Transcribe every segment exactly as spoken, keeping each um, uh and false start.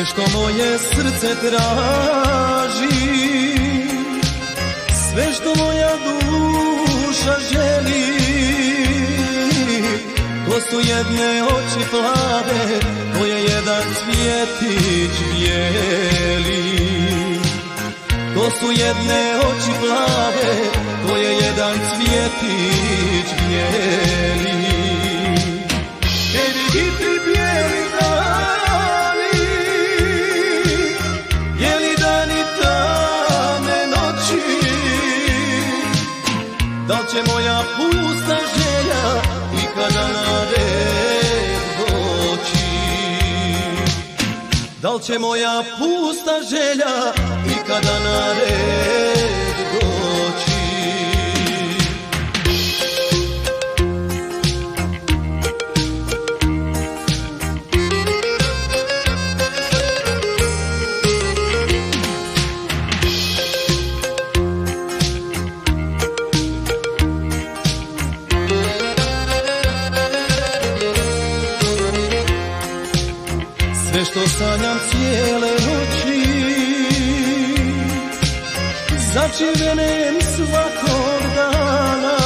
što moje srce traži, sve što moja duša želi, to su jedne oči plave, to je jedan cvjetić bijeli. To su jedne oči plave, to je jedan cvjetić bijeli. Ej, vidi bijeli dani, bijeli dani tamne noći, da li će moja pusta želja ikada na red doći? Da li će moja pusta želja ikada na red doći? Sve što sanjam cijele noći, začinjenem svakog dana,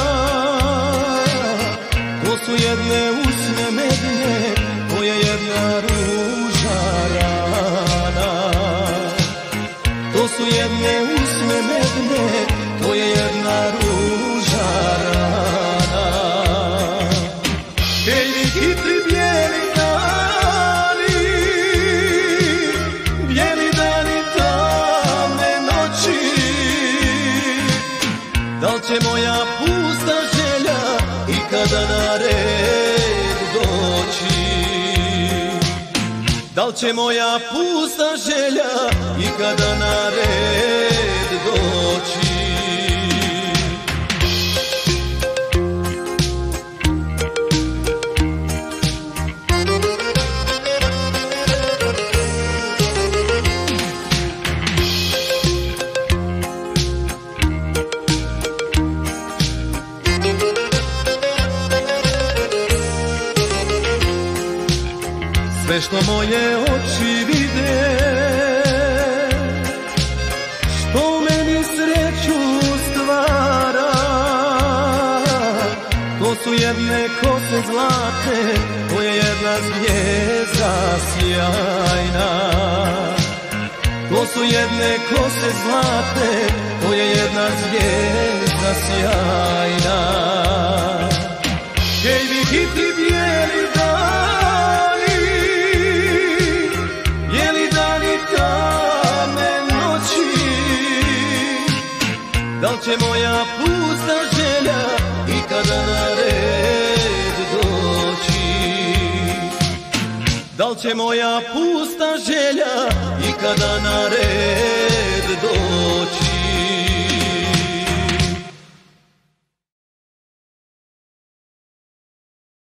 to su jedne usne medne, to je jedna ruža rana. To su jedne usne medne, to je jedna ruža rana. Ej, vi hitri bijeli dani, bijeli dani tamne noći, da li će moja pusta želja ikada na red doći? Da li će moja pusta želja ikada na red doći? Sve što moje oči vide, što u meni sreću stvara, to su jedne kose zlate, to je jedna zvijezda sjajna. To su jedne kose zlate, to je jedna zvijezda sjajna. Ej, vi hitri bijeli dani, bijeli dani tamne noći, da li će moja pusta želja ikada na red doći? Da li će moja pusta želja ikada na red doći?